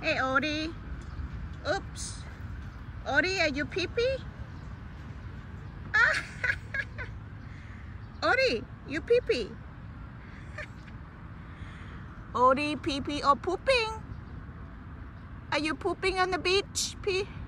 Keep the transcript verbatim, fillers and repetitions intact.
Hey, Oldie. Oops. Oldie, are you pee-pee? Ah. Oldie, you pee-pee. Oldie, pee-pee or pooping? Are you pooping on the beach? Pee?